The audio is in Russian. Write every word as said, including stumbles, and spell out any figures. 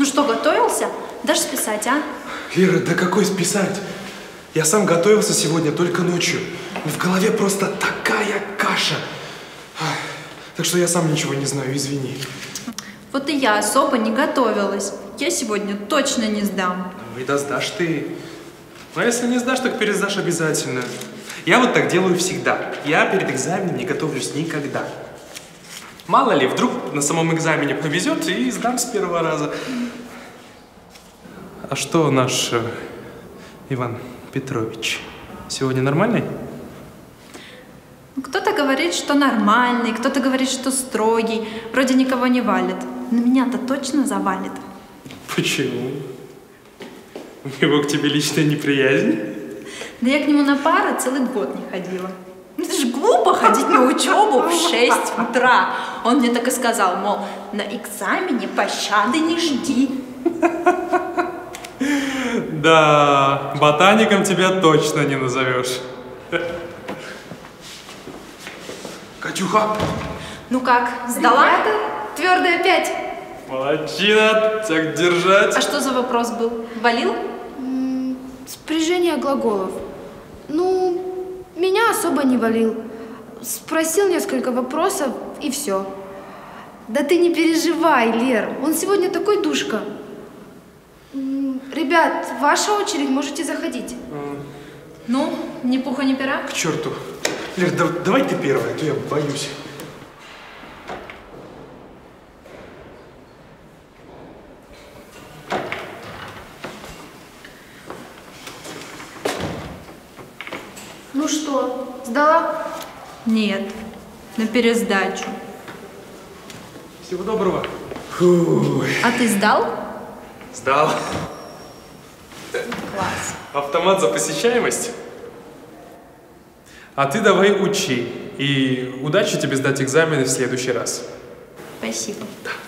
что, готовился? Дашь списать, а? Лера, да какой списать? Я сам готовился сегодня только ночью. В голове просто такая каша. Так что я сам ничего не знаю, извини. Вот и я особо не готовилась. Я сегодня точно не сдам. Ну и да сдашь ты. Но если не сдашь, так пересдашь обязательно. Я вот так делаю всегда. Я перед экзаменом не готовлюсь никогда. Мало ли, вдруг на самом экзамене повезет и сдам с первого раза. А что наш э, Иван Петрович? Сегодня нормальный? Кто-то говорит, что нормальный, кто-то говорит, что строгий. Вроде никого не валит. Но меня-то точно завалит. Почему? У него к тебе личная неприязнь? Да я к нему на пары целый год не ходила. Это же глупо ходить на учебу в шесть утра. Он мне так и сказал, мол, на экзамене пощады не жди. Да, ботаником тебя точно не назовешь. Катюха! Ну как, сдала? Твердая пять. Молодчина, так держать. А что за вопрос был? Валил? Спряжение глаголов. Ну, меня особо не валил. Спросил несколько вопросов и все. Да ты не переживай, Лер, он сегодня такой душка. Ребят, ваша очередь, можете заходить. Ну, ни пуха, ни пера? К черту. Лер, да, давай ты первая, а то я боюсь. Ну что, сдала? Нет, на пересдачу. Всего доброго. Фу. А ты сдал? Сдал. Класс. Автомат за посещаемость. А ты давай учи. И удачи тебе сдать экзамены в следующий раз. Спасибо. Да.